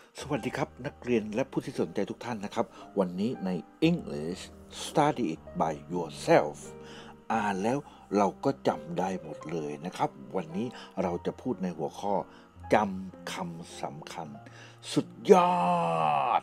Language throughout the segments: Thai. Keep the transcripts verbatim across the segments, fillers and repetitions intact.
สวัสดีครับนักเรียนและผู้ที่สนใจทุกท่านนะครับวันนี้ใน English Study It by Yourself อ่านแล้วเราก็จำได้หมดเลยนะครับวันนี้เราจะพูดในหัวข้อจำคำสำคัญสุดยอด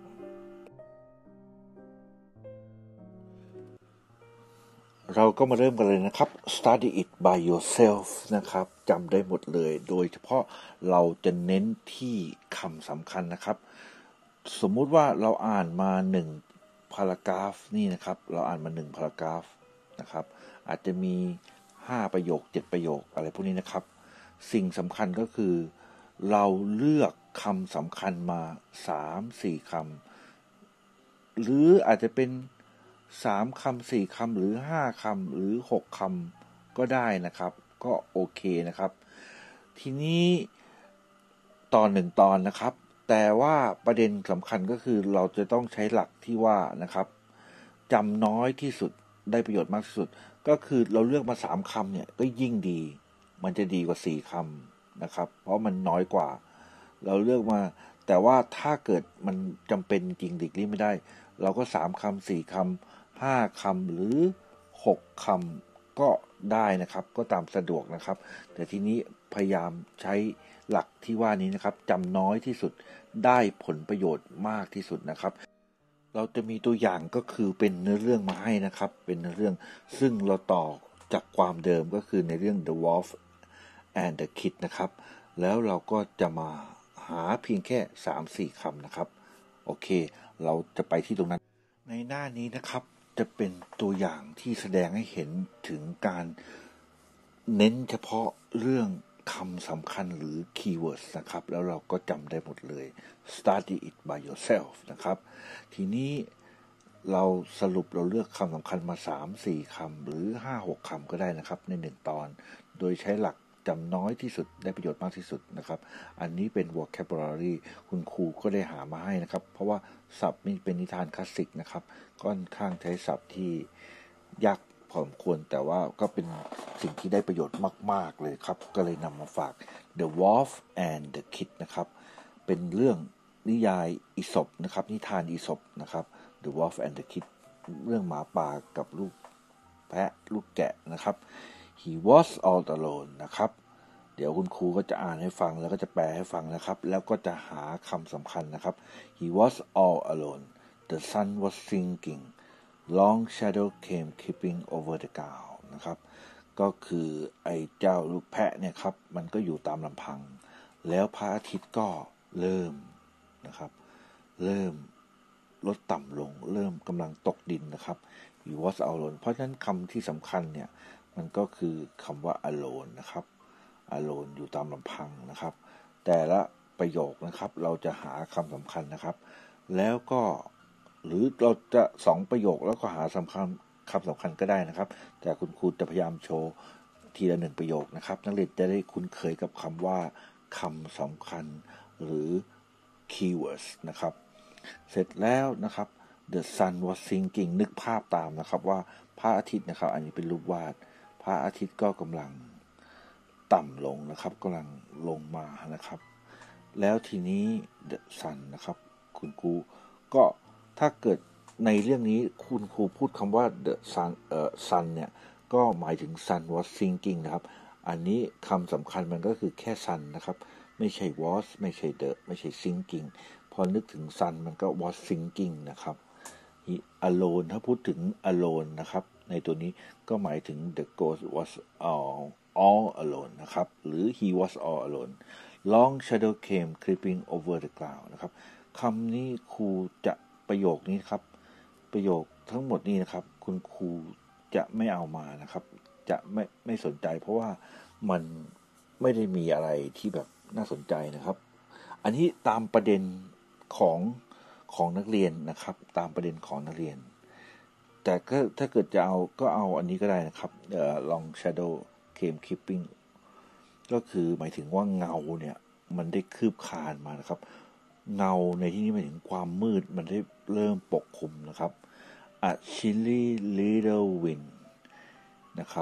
เราก็มาเริ่มกันเลยนะครับ Study it by yourself นะครับจำได้หมดเลยโดยเฉพาะเราจะเน้นที่คำสำคัญนะครับสมมุติว่าเราอ่านมาหนึ่งพารากราฟนี่นะครับเราอ่านมาหนึ่งพารากราฟนะครับอาจจะมีห้าประโยคเจ็ดประโยคอะไรพวกนี้นะครับสิ่งสำคัญก็คือเราเลือกคำสำคัญมาสามสี่คำหรืออาจจะเป็นสามคำสี่คำหรือห้าคำหรือหกคำก็ได้นะครับก็โอเคนะครับทีนี้ตอนหนึ่งตอนนะครับแต่ว่าประเด็นสำคัญก็คือเราจะต้องใช้หลักที่ว่านะครับจำน้อยที่สุดได้ประโยชน์มากที่สุดก็คือเราเลือกมาสามคำเนี่ยก็ยิ่งดีมันจะดีกว่าสี่คำนะครับเพราะมันน้อยกว่าเราเลือกมาแต่ว่าถ้าเกิดมันจำเป็นจริงหลีกเลี่ยงไม่ได้เราก็สามคำสี่คำห้าคำหรือหกคำก็ได้นะครับก็ตามสะดวกนะครับแต่ทีนี้พยายามใช้หลักที่ว่านี้นะครับจำน้อยที่สุดได้ผลประโยชน์มากที่สุดนะครับเราจะมีตัวอย่างก็คือเป็นเนื้อเรื่องมาให้นะครับเป็นเนื้อเรื่องซึ่งเราต่อจากความเดิมก็คือในเรื่อง The Wolf and the Kid นะครับแล้วเราก็จะมาหาเพียงแค่ สามถึงสี่ คำนะครับโอเคเราจะไปที่ตรงนั้นในหน้านี้นะครับจะเป็นตัวอย่างที่แสดงให้เห็นถึงการเน้นเฉพาะเรื่องคำสำคัญหรือ keywords นะครับแล้วเราก็จำได้หมดเลย study it by yourself นะครับทีนี้เราสรุปเราเลือกคำสำคัญมา สามถึงสี่ คำหรือ ห้าถึงหก คำก็ได้นะครับในหนึ่งตอนโดยใช้หลักจำน้อยที่สุดได้ประโยชน์มากที่สุดนะครับอันนี้เป็น vocabulary คุณครูก็ได้หามาให้นะครับเพราะว่าศัพท์นี่เป็นนิทานคลาสสิกนะครับค่อนข้างใช้ศัพท์ที่ยากพอสมควรแต่ว่าก็เป็นสิ่งที่ได้ประโยชน์มากๆเลยครับก็เลยนำมาฝาก The Wolf and the Kid นะครับเป็นเรื่องนิยายอีสปนะครับนิทานอีสปนะครับ The Wolf and the Kid เรื่องหมาป่ากับลูกแพะลูกแกะนะครับ He was all alone นะครับเดี๋ยวคุณครูก็จะอ่านให้ฟังแล้วก็จะแปลให้ฟังนะครับแล้วก็จะหาคำสำคัญนะครับ He was all alone The sun was sinking Long shadow came creeping over the ground นะครับก็คือไอ้เจ้าลูกแพะเนี่ยครับมันก็อยู่ตามลำพังแล้วพระอาทิตย์ก็เริ่มนะครับเริ่มลดต่ำลงเริ่มกำลังตกดินนะครับ He was all alone เพราะฉะนั้นคำที่สำคัญเนี่ยมันก็คือคำว่า alone นะครับ alone อยู่ตามลำพังนะครับแต่ละประโยคนะครับเราจะหาคำสำคัญนะครับแล้วก็หรือเราจะสองประโยคแล้วก็หาสำคัญคำสำคัญก็ได้นะครับแต่คุณครูจะพยายามโชว์ทีละหนึ่งประโยคนะครับนักเรียนจะได้คุ้นเคยกับคำว่าคำสำคัญหรือ keywords นะครับเสร็จแล้วนะครับ The sun was sinking นึกภาพตามนะครับว่าพระอาทิตย์นะครับอันนี้เป็นรูปวาดพระอาทิตย์ก็กำลังต่ำลงนะครับกำลังลงมานะครับแล้วทีนี้ The sun นะครับคุณครูก็ถ้าเกิดในเรื่องนี้คุณครูพูดคำว่า the sun เอ่อ sun เนี่ยก็หมายถึง sun was sinking นะครับอันนี้คำสำคัญมันก็คือแค่ sun นะครับไม่ใช่ was ไม่ใช่ the ไม่ใช่ sinking พอนึกถึง sun มันก็ was sinking นะครับ he alone ถ้าพูดถึง alone นะครับในตัวนี้ก็หมายถึง the ghost was all all alone นะครับหรือ he was all alone long shadow came creeping over the ground นะครับคำนี้ครูจะประโยคนี้ครับประโยคทั้งหมดนี้นะครับคุณครูจะไม่เอามานะครับจะไม่ไม่สนใจเพราะว่ามันไม่ได้มีอะไรที่แบบน่าสนใจนะครับอันนี้ตามประเด็นของของนักเรียนนะครับตามประเด็นของนักเรียนแต่ก็ถ้าเกิดจะเอาก็เอาอันนี้ก็ได้นะครับเอ่อ long shadow came creeping ก็คือหมายถึงว่าเงาเนี่ยมันได้คืบคลานมานะครับเงาในที่นี้หมายถึงความมืดมันได้เริ่มปกคลุมนะครับ A chilly little wind นะครับ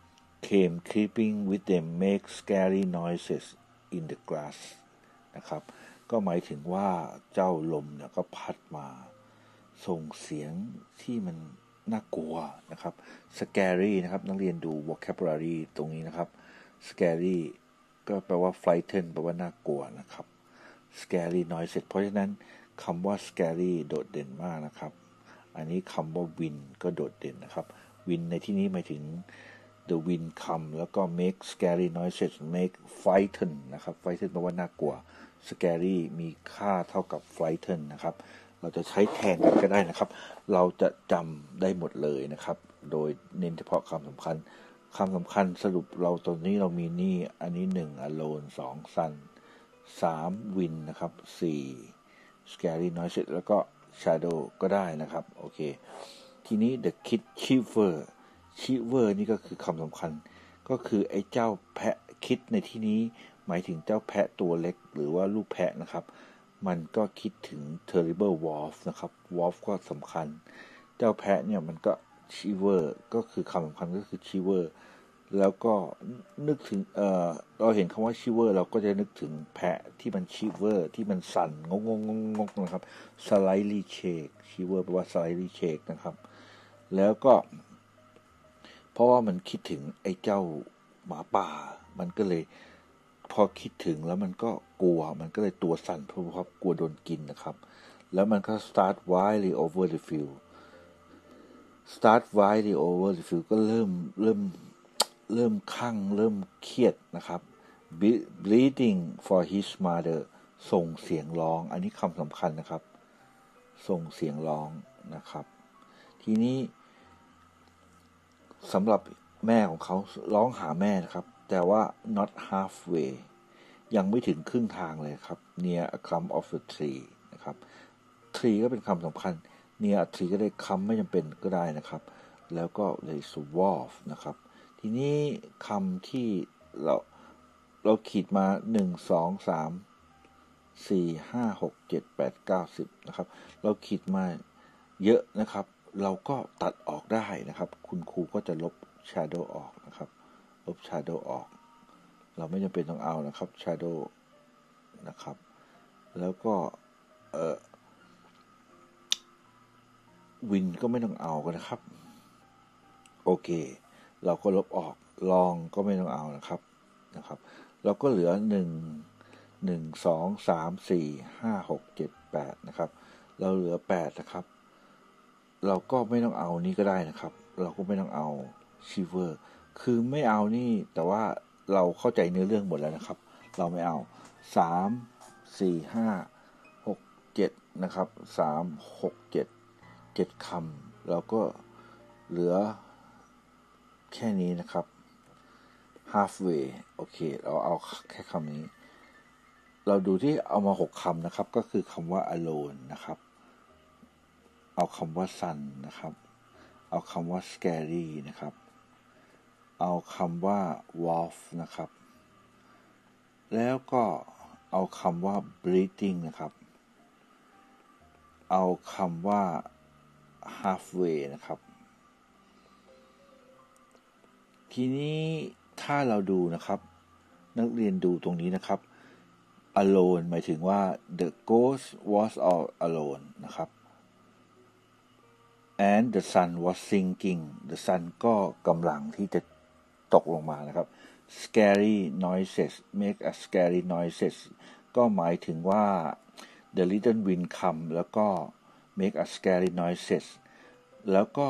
came creeping with them make scary noises in the grass นะครับก็หมายถึงว่าเจ้าลมเนี่ยก็พัดมาส่งเสียงที่มันน่ากลัวนะครับ scary นะครับนักเรียนดู vocabulary ตรงนี้นะครับ scary ก็แปลว่า frighten แปลว่าน่ากลัวนะครับ scary noise เพราะฉะนั้นคำว่า scary โดดเด่นมากนะครับอันนี้คำว่า wind ก็โดดเด่นนะครับ wind ในที่นี้หมายถึง the wind come แล้วก็ make scary noises make frighten นะครับ frighten แปลว่าน่ากลัว scary มีค่าเท่ากับ frighten นะครับเราจะใช้แทนกันก็ได้นะครับเราจะจำได้หมดเลยนะครับโดยเน้นเฉพาะคำสำคัญคำสำคัญสรุปเราตอนนี้เรามีนี่อันนี้หนึ่ง alone สอง sun สาม wind นะครับสี่ scary noises แล้วก็ shadow ก็ได้นะครับโอเคทีนี้ the kid shiver shiver นี่ก็คือคำสำคัญก็คือไอ้เจ้าแพะคิดในที่นี้หมายถึงเจ้าแพะตัวเล็กหรือว่าลูกแพะนะครับมันก็คิดถึง terrible wolf นะครับ wolf ก็สำคัญเจ้าแพะเนี่ยมันก็ shiver ก็คือคำสำคัญก็คือ shiver แล้วก็นึกถึงเอ่อเราเห็นคำว่า shiver เราก็จะนึกถึงแพะที่มัน shiver ที่มันสั่นงงงงงนะครับ slightly shake shiver แปลว่า slightly shake นะครับแล้วก็เพราะว่ามันคิดถึงไอ้เจ้าหมาป่ามันก็เลยพอคิดถึงแล้วมันก็กลัวมันก็เลยตัวสั่นเพราะว่ากลัวโดนกินนะครับแล้วมันก็ start wildly over the field start wildly over the field ก็เริ่มเริ่มเริ่มคั่งเริ่มเครียดนะครับ bleeding for his mother ส่งเสียงร้องอันนี้คำสำคัญนะครับส่งเสียงร้องนะครับทีนี้สำหรับแม่ของเขาร้องหาแม่นะครับแต่ว่า not halfway ยังไม่ถึงครึ่งทางเลยครับ near a clump of a tree นะครับ tree ก็เป็นคำสำคัญ near a tree ก็ได้คำไม่จำเป็นก็ได้นะครับแล้วก็ there is a wolf นะครับทีนี้คำที่เราเราขีดมาหนึ่ง สอง สาม สี่ ห้า หก เจ็ด แปด เก้า สิบนะครับเราขีดมาเยอะนะครับเราก็ตัดออกได้นะครับคุณครูก็จะลบ shadow ออกนะครับลบ shadow ออกเราไม่จำเป็นต้องเอานะครับ shadow นะครับแล้วก็เอ่อ wind ก็ไม่ต้องเอากันนะครับโอเคเราก็ลบออกลองก็ไม่ต้องเอานะครับนะครับเราก็เหลือหนึ่ง หนึ่ง สอง สาม สี่ ห้า หก เจ็ด แปดนะครับเราเหลือแปดนะครับเราก็ไม่ต้องเอานี่ก็ได้นะครับเราก็ไม่ต้องเอา shiver คือไม่เอานี่แต่ว่าเราเข้าใจเนื้อเรื่องหมดแล้วนะครับเราไม่เอาสาม สี่ ห้า หก เจ็ดนะครับสาม หก เจ็ด เจ็ดคำเราก็เหลือแค่นี้นะครับ halfway โอเคเราเอาแค่คำนี้เราดูที่เอามาหกคำนะครับก็คือคำว่า alone นะครับเอาคำว่า sun นะครับเอาคำว่า scary นะครับเอาคำว่า wolf นะครับแล้วก็เอาคำว่า breathing นะครับเอาคำว่า halfway นะครับทีนี้ถ้าเราดูนะครับนักเรียนดูตรงนี้นะครับ alone หมายถึงว่า the ghost was all alone นะครับ and the sun was sinking the sun ก็กำลังที่จะตกลงมานะครับ scary noises make a scary noises ก็หมายถึงว่า the little wind come แล้วก็ make a scary noises แล้วก็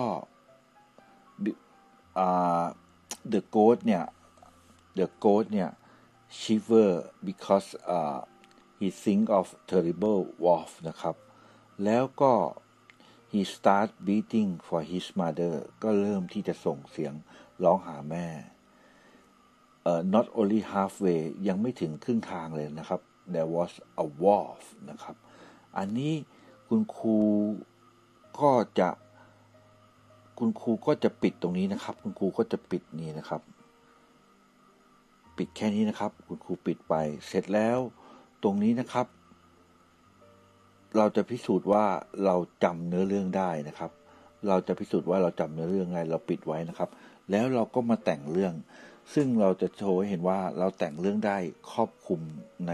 uh, the ghost เนี่ย the ghost เนี่ย shiver because uh, he think of terrible wolf นะครับแล้วก็ he start beating for his mother ก็เริ่มที่จะส่งเสียงร้องหาแม่เอ่อ not only halfway ยังไม่ถึงครึ่งทางเลยนะครับ there was a wolf นะครับอันนี้คุณครูก็จะคุณครูก็จะปิดตรงนี้นะครับคุณครูก็จะปิดนี่นะครับปิดแค่นี้นะครับคุณครูปิดไปเสร็จแล้วตรงนี้นะครับเราจะพิสูจน์ว่าเราจำเนื้อเรื่องได้นะครับเราจะพิสูจน์ว่าเราจำเนื้อเรื่องไงเราปิดไว้นะครับแล้วเราก็มาแต่งเรื่องซึ่งเราจะโชว์ให้เห็นว่าเราแต่งเรื่องได้ครอบคลุมใน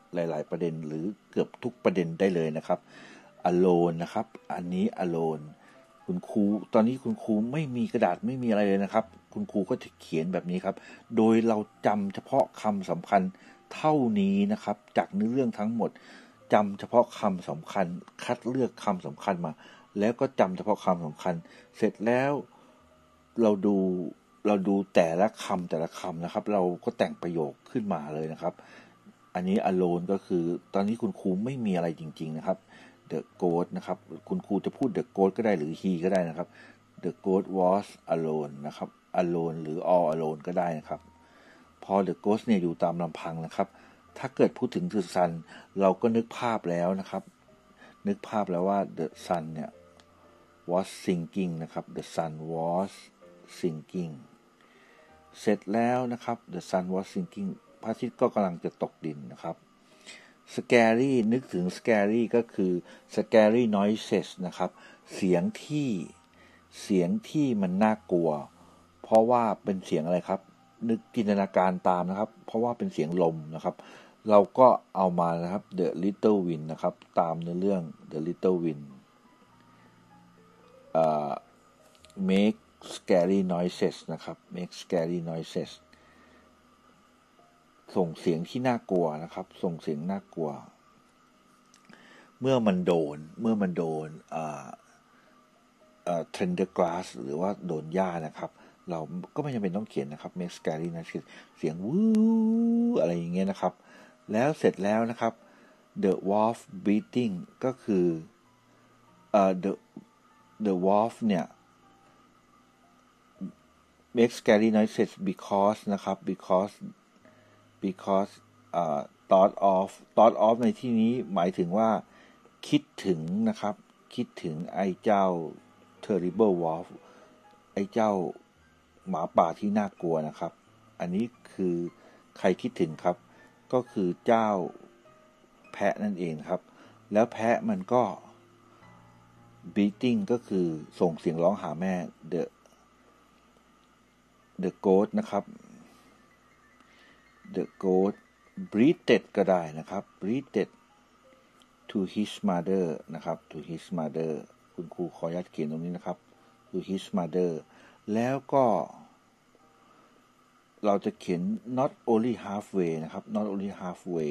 หลายๆประเด็นหรือเกือบทุกประเด็นได้เลยนะครับ alone นะครับอันนี้ alone คุณครูตอนนี้คุณครูไม่มีกระดาษไม่มีอะไรเลยนะครับคุณครูก็จะเขียนแบบนี้ครับโดยเราจำเฉพาะคำสำคัญเท่านี้นะครับจากเนื้อเรื่องทั้งหมดจำเฉพาะคำสำคัญคัดเลือกคำสำคัญมาแล้วก็จำเฉพาะคำสำคัญเสร็จแล้วเราดูเราดูแต่ละคำแต่ละคำนะครับเราก็แต่งประโยคขึ้นมาเลยนะครับอันนี้ alone ก็คือตอนนี้คุณครูไม่มีอะไรจริงๆนะครับ the ghost นะครับคุณครูจะพูด the ghost ก็ได้หรือ he ก็ได้นะครับ the ghost was alone นะครับ alone หรือ all alone ก็ได้นะครับพอ the ghost เนี่ยอยู่ตามลำพังนะครับถ้าเกิดพูดถึง the sun เราก็นึกภาพแล้วนะครับนึกภาพแล้วว่า the sun เนี่ย was sinking นะครับ the sun was sinking เสร็จแล้วนะครับ the sun was sinking พระอาทิตย์ก็กำลังจะตกดินนะครับ scary นึกถึง scary ก็คือ scary noises นะครับเสียงที่เสียงที่มันน่ากลัวเพราะว่าเป็นเสียงอะไรครับนึกจินตนาการตามนะครับเพราะว่าเป็นเสียงลมนะครับเราก็เอามานะครับ the little wind นะครับตามในเรื่อง the little wind uh, make scary noises นะครับ make scary noises ส่งเสียงที่น่ากลัวนะครับส่งเสียงน่ากลัวเมื่อมันโดนเมื่อมันโดนอ่าเอ่อ tender grass หรือว่าโดนหญ้านะครับเราก็ไม่จำเป็นต้องเขียนนะครับ make scary noises เสียงวู้อะไรอย่างเงี้ยนะครับแล้วเสร็จแล้วนะครับ the wolf beating ก็คือเอ่อ the the wolf เนี่ย make scary noises because นะครับ because because อ่า thought of thought of ในที่นี้หมายถึงว่าคิดถึงนะครับคิดถึงไอ้เจ้า terrible wolf ไอ้เจ้าหมาป่าที่น่ากลัวนะครับอันนี้คือใครคิดถึงครับก็คือเจ้าแพะนั่นเองครับแล้วแพะมันก็ beating ก็คือส่งเสียงร้องหาแม่ the the goat นะครับ the goat breathed ก็ได้นะครับ breathed to his mother นะครับ to his mother คุณครูขออนุญาตเขียนตรงนี้นะครับ to his mother แล้วก็เราจะเขียน not only halfway นะครับ not only halfway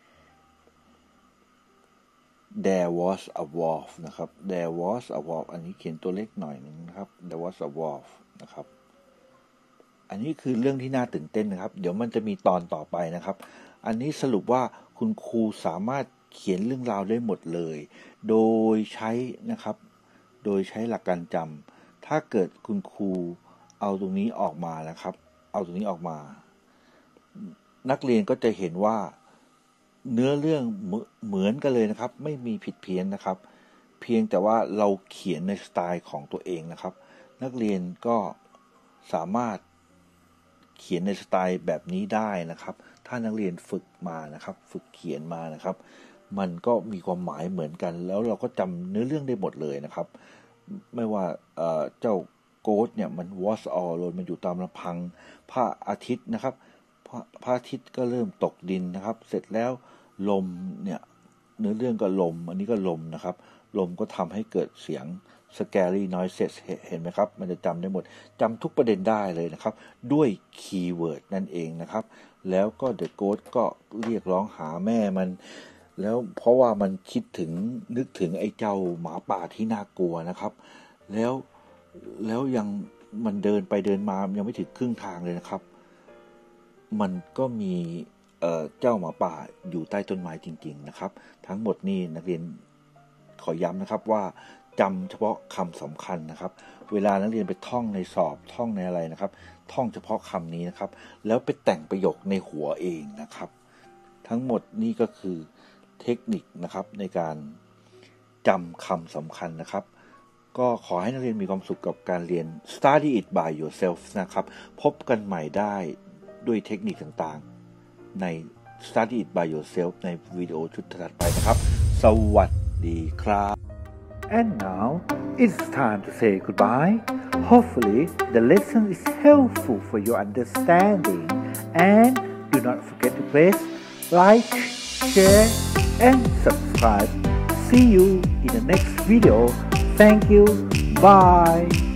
there was a wolf นะครับ there was a wolf อันนี้เขียนตัวเล็กหน่อยนึงนะครับ there was a wolf นะครับอันนี้คือเรื่องที่น่าตื่นเต้นนะครับเดี๋ยวมันจะมีตอนต่อไปนะครับอันนี้สรุปว่าคุณครูสามารถเขียนเรื่องราวได้หมดเลยโดยใช้นะครับโดยใช้หลักการจำถ้าเกิดคุณครูเอาตรงนี้ออกมานะครับเอาตรงนี้ออกมานักเรียนก็จะเห็นว่าเนื้อเรื่องเหมือนกันเลยนะครับไม่มีผิดเพี้ยนนะครับเพียงแต่ว่าเราเขียนในสไตล์ของตัวเองนะครับนักเรียนก็สามารถเขียนในสไตล์แบบนี้ได้นะครับถ้านักเรียนฝึกมานะครับฝึกเขียนมานะครับมันก็มีความหมายเหมือนกันแล้วเราก็จำเนื้อเรื่องได้หมดเลยนะครับไม่ว่าเอ่อเจ้าโกดเนี่ยมัน was all alone มันอยู่ตามลำพังพระอาทิตย์นะครับพระพระอาทิตย์ก็เริ่มตกดินนะครับเสร็จแล้วลมเนี่ยเนื้อเรื่องก็ลมอันนี้ก็ลมนะครับลมก็ทำให้เกิดเสียง scary noises เห็นไหมครับมันจะจำได้หมดจำทุกประเด็นได้เลยนะครับด้วยคีย์เวิร์ดนั่นเองนะครับแล้วก็ the ghost ก็เรียกร้องหาแม่มันแล้วเพราะว่ามันคิดถึงนึกถึงไอ้เจ้าหมาป่าที่น่ากลัวนะครับแล้วแล้วยังมันเดินไปเดินมายังไม่ถึงครึ่งทางเลยนะครับมันก็มีเอ่อเจ้าหมาป่าอยู่ใต้ต้นไม้จริงๆนะครับทั้งหมดนี่นักเรียนขอย้ำนะครับว่าจำเฉพาะคำสำคัญนะครับเวลานักเรียนไปท่องในสอบท่องในอะไรนะครับท่องเฉพาะคำนี้นะครับแล้วไปแต่งประโยคในหัวเองนะครับทั้งหมดนี่ก็คือเทคนิคนะครับในการจำคำสำคัญนะครับก็ขอให้นักเรียนมีความสุขกับการเรียน Study it by yourself นะครับพบกันใหม่ได้ด้วยเทคนิคต่างๆใน Study it by yourself ในวิดีโอชุดถัดไปนะครับสวัสดีครับ And now it's time to say goodbye. Hopefully the lesson is helpful for your understanding and do not forget to press like share, and subscribe. See you in the next video. Thank you. Bye.